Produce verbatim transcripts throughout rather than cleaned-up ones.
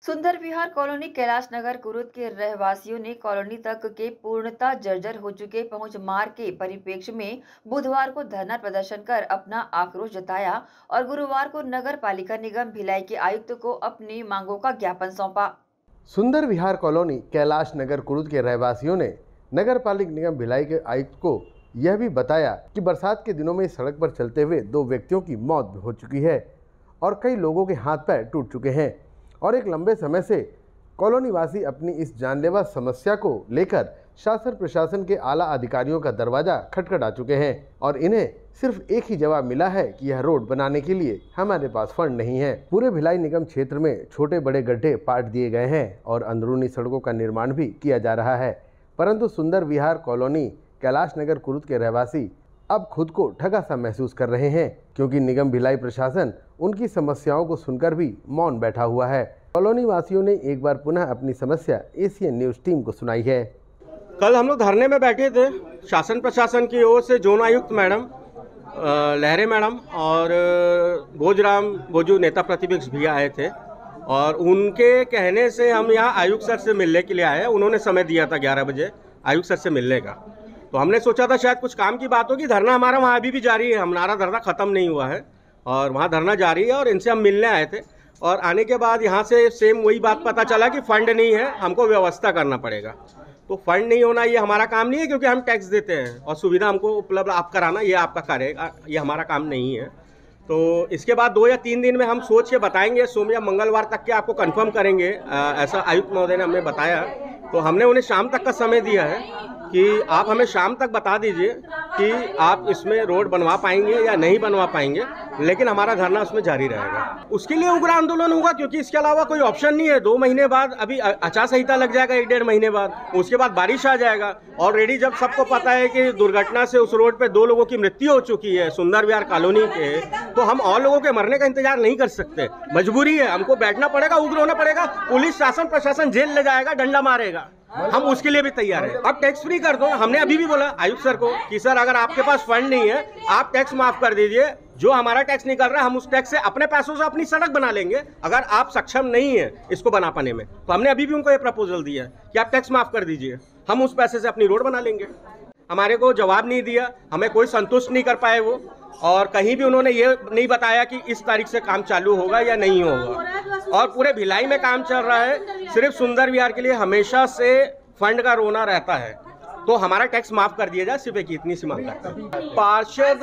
सुंदर विहार कॉलोनी कैलाश नगर कुरुद के रहवासियों ने कॉलोनी तक के पूर्णतः जर्जर हो चुके पहुंच मार्ग के परिप्रेक्ष्य में बुधवार को धरना प्रदर्शन कर अपना आक्रोश जताया और गुरुवार को नगर पालिका निगम भिलाई के आयुक्त को अपनी मांगों का ज्ञापन सौंपा। सुंदर विहार कॉलोनी कैलाश नगर कुरुद के रहवासियों ने नगर पालिका निगम भिलाई के आयुक्त को यह भी बताया कि बरसात के दिनों में सड़क पर चलते हुए दो व्यक्तियों की मौत हो चुकी है और कई लोगों के हाथ पैर टूट चुके हैं और एक लंबे समय से कॉलोनी वासी अपनी इस जानलेवा समस्या को लेकर शासन प्रशासन के आला अधिकारियों का दरवाजा खटखटा चुके हैं और इन्हें सिर्फ एक ही जवाब मिला है कि यह रोड बनाने के लिए हमारे पास फंड नहीं है। पूरे भिलाई निगम क्षेत्र में छोटे बड़े गड्ढे पाट दिए गए हैं और अंदरूनी सड़कों का निर्माण भी किया जा रहा है, परंतु सुंदर विहार कॉलोनी कैलाश नगर कुरुद के रहवासी अब खुद को ठगा सा महसूस कर रहे हैं क्योंकि निगम भिलाई प्रशासन उनकी समस्याओं को सुनकर भी मौन बैठा हुआ है। कॉलोनी वासियों ने एक बार पुनः अपनी समस्या एशियन न्यूज टीम को सुनाई है। कल हम लोग धरने में बैठे थे, शासन प्रशासन की ओर से जोन आयुक्त मैडम लहरे मैडम और भोजराम भोजू नेता प्रतिपक्ष भी आए थे और उनके कहने से हम यहाँ आयुक्त सर से मिलने के लिए आए। उन्होंने समय दिया था ग्यारह बजे आयुक्त सर से मिलने का, तो हमने सोचा था शायद कुछ काम की बात होगी। धरना हमारा वहाँ अभी भी जारी है, हमारा धरना ख़त्म नहीं हुआ है और वहाँ धरना जारी है और इनसे हम मिलने आए थे और आने के बाद यहाँ से सेम वही बात पता चला कि फंड नहीं है, हमको व्यवस्था करना पड़ेगा। तो फंड नहीं होना ये हमारा काम नहीं है क्योंकि हम टैक्स देते हैं और सुविधा हमको उपलब्ध आप कराना ये आपका कार्य, ये हमारा काम नहीं है। तो इसके बाद दो या तीन दिन में हम सोच के बताएंगे, सोम या मंगलवार तक के आपको कंफर्म करेंगे, ऐसा आयुक्त महोदय ने हमें बताया। तो हमने उन्हें शाम तक का समय दिया है कि आप हमें शाम तक बता दीजिए कि आप इसमें रोड बनवा पाएंगे या नहीं बनवा पाएंगे, लेकिन हमारा धरना उसमें जारी रहेगा। उसके लिए उग्र आंदोलन होगा क्योंकि इसके अलावा कोई ऑप्शन नहीं है। दो महीने बाद अभी आचार संहिता लग जाएगा, एक डेढ़ महीने बाद, उसके बाद बारिश आ जाएगा। ऑलरेडी जब सबको पता है कि दुर्घटना से उस रोड पे दो लोगों की मृत्यु हो चुकी है सुंदर विहार कॉलोनी के, तो हम और लोगों के मरने का इंतजार नहीं कर सकते। मजबूरी है, हमको बैठना पड़ेगा, उग्र होना पड़ेगा। पुलिस शासन प्रशासन जेल ले जाएगा, डंडा मारेगा, हम उसके लिए भी तैयार हैं। अब टैक्स फ्री कर दो। हमने अभी भी बोला आयुक्त सर को कि सर अगर आपके पास फंड नहीं है आप टैक्स माफ कर दीजिए, जो हमारा टैक्स निकल रहा है हम उस टैक्स से अपने पैसों से अपनी सड़क बना लेंगे। अगर आप सक्षम नहीं है इसको बना पाने में तो हमने अभी भी उनको ये प्रपोजल दिया कि आप टैक्स माफ कर दीजिए, हम उस पैसे से अपनी रोड बना लेंगे। हमारे को जवाब नहीं दिया, हमें कोई संतुष्ट नहीं कर पाए वो, और कहीं भी उन्होंने ये नहीं बताया कि इस तारीख से काम चालू होगा या नहीं होगा। और पूरे भिलाई में काम चल रहा है, सिर्फ सुंदर विहार के लिए हमेशा से फंड का रोना रहता है, तो हमारा टैक्स माफ कर दिया जाए, सिर्फ एक इतनी सी मांग करता है। पार्षद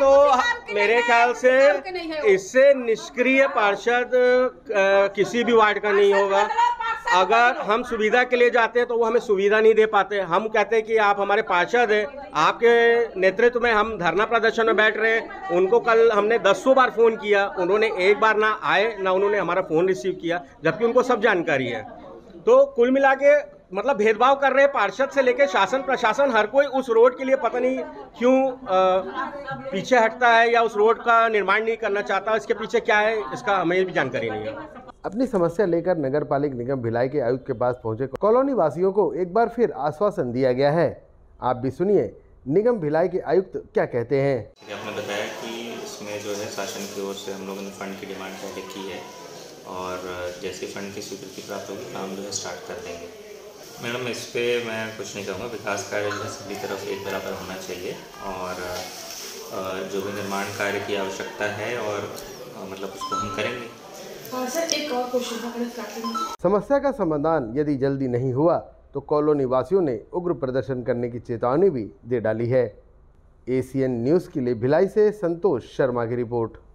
तो मेरे ख्याल से इससे निष्क्रिय पार्षद किसी भी वार्ड का नहीं होगा। अगर हम सुविधा के लिए जाते हैं तो वो हमें सुविधा नहीं दे पाते। हम कहते हैं कि आप हमारे पार्षद हैं, आपके नेतृत्व में हम धरना प्रदर्शन में बैठ रहे हैं। उनको कल हमने दसों बार फ़ोन किया, उन्होंने एक बार ना आए ना उन्होंने हमारा फ़ोन रिसीव किया, जबकि उनको सब जानकारी है। तो कुल मिला के मतलब भेदभाव कर रहे हैं, पार्षद से लेकर शासन प्रशासन हर कोई उस रोड के लिए पता नहीं क्यों आ, पीछे हटता है या उस रोड का निर्माण नहीं करना चाहता। इसके पीछे क्या है इसका हमें भी जानकारी नहीं है। अपनी समस्या लेकर नगर पालिका निगम भिलाई के आयुक्त के पास पहुंचे कॉलोनी वासियों को एक बार फिर आश्वासन दिया गया है। आप भी सुनिए निगम भिलाई के आयुक्त क्या कहते हैं। आपने बताया कि इसमें जो है शासन की ओर से हम लोगों ने फंड की डिमांड पहले की है और जैसे फंड की स्वीकृति प्राप्त होगी काम जो है स्टार्ट कर देंगे। मैडम इस पर मैं कुछ नहीं कहूँगा, विकास कार्य जो है सभी तरफ एक बराबर होना चाहिए और जो भी निर्माण कार्य की आवश्यकता है और मतलब उसको हम करेंगे। सर एक और क्वेश्चन, समस्या का समाधान यदि जल्दी नहीं हुआ तो कॉलोनी वासियों ने उग्र प्रदर्शन करने की चेतावनी भी दे डाली है। एशियन न्यूज़ के लिए भिलाई से संतोष शर्मा की रिपोर्ट।